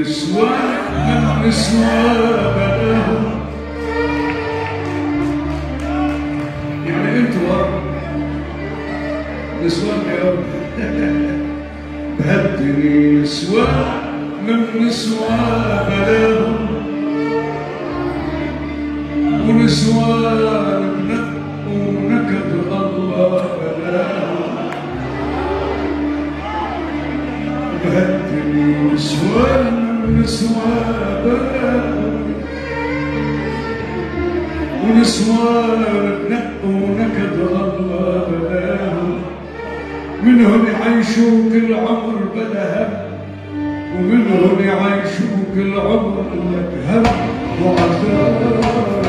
نسوان بلاهم يعني انتوا نسوان اليوم بهالدنيا نسوان من نسوان بلاهم ونسوان ونكد الله بلاهم بهالدنيا نسوان من نسوان بلاهم ونسوان ونكد الله بلاهم منهم يعيشوا كل عمر بلا هم ومنهم يعيشوا كل عمر لك هم وعذاب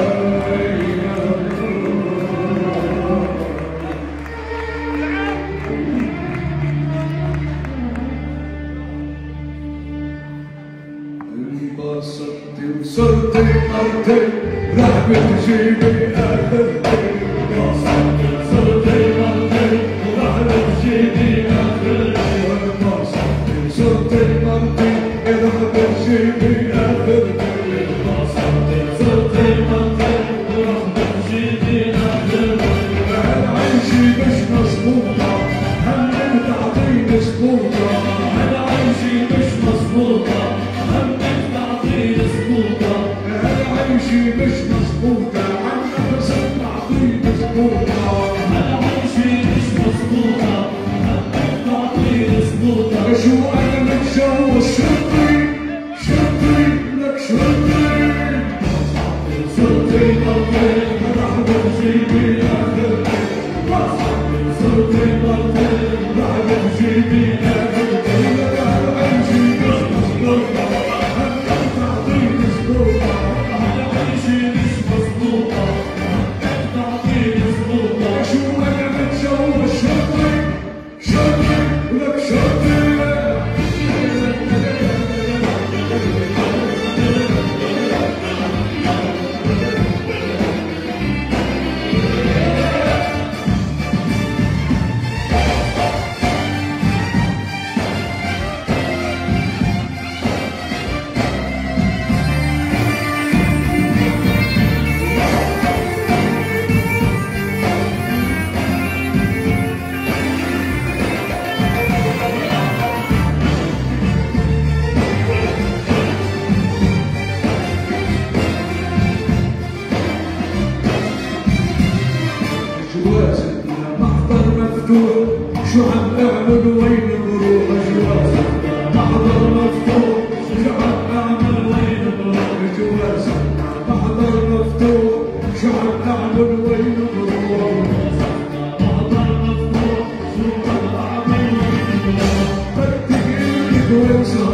انبسطت وصرت مرتين راح بتجيبي اخرتي انبسطت وصرت مرتين وراح بتجيبي اخرتي انبسطت وصرت مرتين راح بتجيبي اخرتي انبسطت وصرت مرتين وراح بتجيبي اخرتي هالعيشي مش مظبوطة همك تعطيني سبوطة هالعيشي مش مظبوطة هالعيشي مش مظبوطة عنا بس تعطيني سبوطة هالعيشي مش مظبوطة عنا تعطيني سبوطة شو أنا متجوز شرطي لك شرطي صرتي مرتين راح بتجيبي آخرتي صرتي مرتين راح بتجيبي آخرتي هالعيشي مش مظبوطة عنا تعطيني سبوطة شو عم اعمل وين بروح جوازك محضر مفتوح شو عم اعمل وين بروح جوازك محضر مفتوح شو عم اعمل وين بروح محضر مفتوح شو عم اعمل وين بروح بدك ايدك وين صار